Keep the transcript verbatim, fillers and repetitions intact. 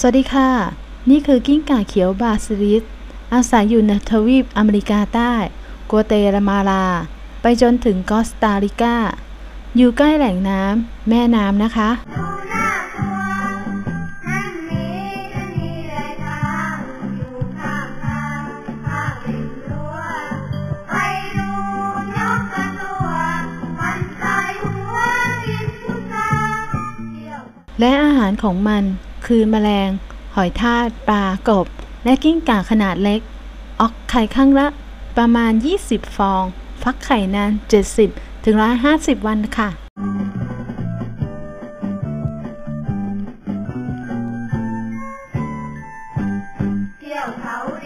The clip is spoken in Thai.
สวัสดีค่ะนี่คือกิ้งก่าเขียวบาซิลิสอาศัยอยู่ในทวีปอเมริกาใต้กัวเตมาลาไปจนถึงคอสตาริกาอยู่ใกล้แหล่งน้ำแม่น้ำนะคะและอาหารของมันคือแมลงหอยทากปลากบและกิ้งก่าขนาดเล็กออกไข่ครั้งละประมาณยี่สิบฟองฟักไข่นานเจ็ดสิบถึงหนึ่งร้อยห้าสิบวันค่ะเที่ยวเขา